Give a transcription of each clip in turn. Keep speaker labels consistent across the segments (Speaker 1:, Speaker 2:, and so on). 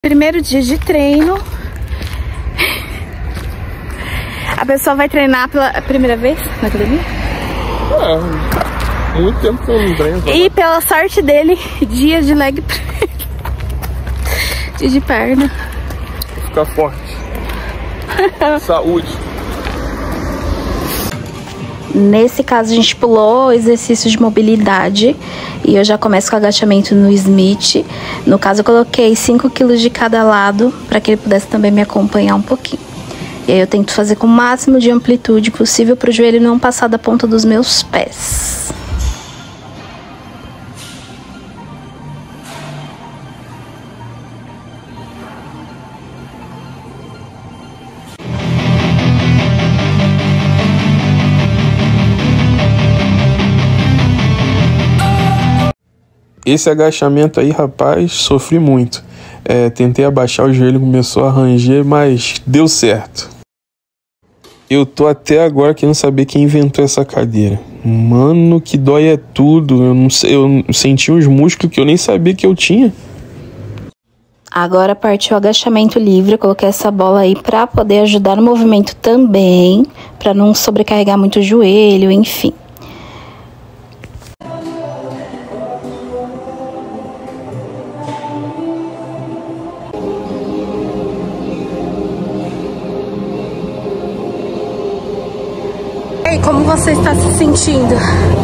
Speaker 1: Primeiro dia de treino. A pessoa vai treinar pela primeira vez na academia?
Speaker 2: Muito tempo que eu não treino.
Speaker 1: E pela sorte dele, dia de leg press. Dia de perna.
Speaker 2: Vou ficar forte. Saúde.
Speaker 1: Nesse caso a gente pulou exercício de mobilidade e eu já começo com agachamento no Smith. No caso eu coloquei 5 kg de cada lado para que ele pudesse também me acompanhar um pouquinho. E aí eu tento fazer com o máximo de amplitude possível para o joelho não passar da ponta dos meus pés.
Speaker 2: Esse agachamento aí, rapaz, sofri muito. Tentei abaixar, o joelho começou a ranger, mas deu certo. Eu tô até agora querendo saber quem inventou essa cadeira. Mano, que dói é tudo. Eu não sei, eu senti uns músculos que eu nem sabia que eu tinha.
Speaker 1: Agora partiu o agachamento livre. Eu coloquei essa bola aí pra poder ajudar no movimento também, pra não sobrecarregar muito o joelho, enfim. E como você está se sentindo?
Speaker 2: Eu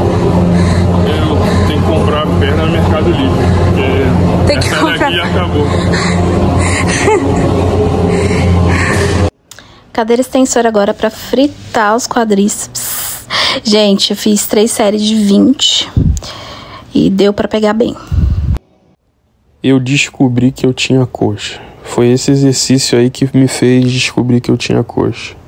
Speaker 2: tenho que comprar a perna no Mercado Livre, porque
Speaker 1: tem que comprar.
Speaker 2: Daqui acabou.
Speaker 1: Cadeira extensora agora para fritar os quadríceps. Gente, eu fiz 3 séries de 20 e deu para pegar bem.
Speaker 2: Eu descobri que eu tinha coxa. Foi esse exercício aí que me fez descobrir que eu tinha coxa.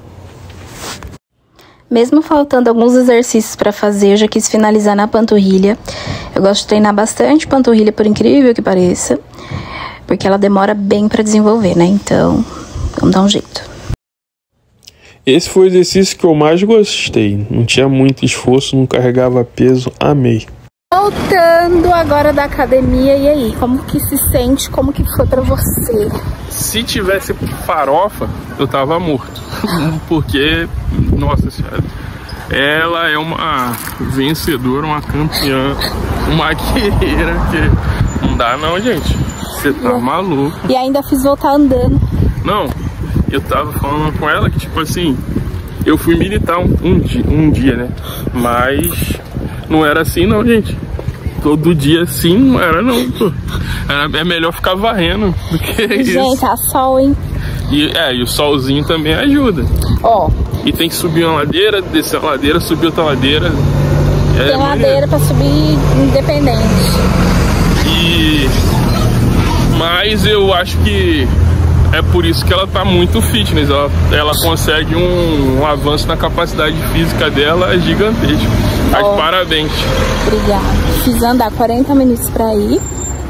Speaker 1: Mesmo faltando alguns exercícios para fazer, eu já quis finalizar na panturrilha. Eu gosto de treinar bastante panturrilha, por incrível que pareça, porque ela demora bem para desenvolver, né? Então, vamos dar um jeito.
Speaker 2: Esse foi o exercício que eu mais gostei. Não tinha muito esforço, não carregava peso, amei.
Speaker 1: Voltando agora da academia, e aí? Como que se sente? Como que foi pra você?
Speaker 2: Se tivesse farofa, eu tava morto. Porque, nossa senhora, ela é uma vencedora, uma campeã, uma guerreira que não dá não, gente. Você tá maluco.
Speaker 1: E ainda fiz voltar andando.
Speaker 2: Não, eu tava falando com ela que, tipo assim, eu fui militar um dia, né? Mas não era assim não, gente. Todo dia assim não era não, pô. É melhor ficar varrendo do que isso.
Speaker 1: Gente, tá sol, hein?
Speaker 2: E o solzinho também ajuda.
Speaker 1: Ó.
Speaker 2: E tem que subir uma ladeira, descer uma ladeira, subir outra ladeira.
Speaker 1: Tem ladeira pra subir independente.
Speaker 2: Mas eu acho que é por isso que ela tá muito fitness. Ela consegue um avanço na capacidade física dela gigantesco. Mas parabéns.
Speaker 1: Obrigada. Fiz andar 40 minutos pra ir.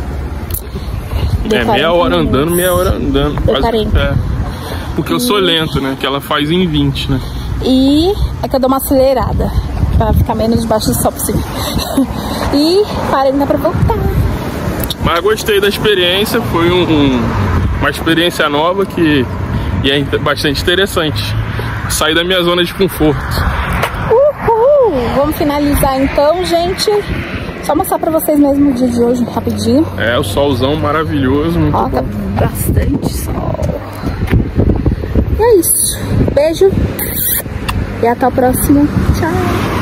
Speaker 2: Meia hora andando, meia hora andando.
Speaker 1: Deu 40.
Speaker 2: Porque eu sou lento, né? Que ela faz em 20, né?
Speaker 1: E é que eu dou uma acelerada pra ficar menos debaixo do sol possível. E parei, não dá pra voltar.
Speaker 2: Mas gostei da experiência. Foi uma experiência nova que é bastante interessante. Sair da minha zona de conforto.
Speaker 1: Uhul! Vamos finalizar então, gente. Só mostrar pra vocês mesmo o dia de hoje, rapidinho.
Speaker 2: O solzão maravilhoso, muito bom.
Speaker 1: Tá bastante sol. E é isso. Beijo. E até o próximo. Tchau.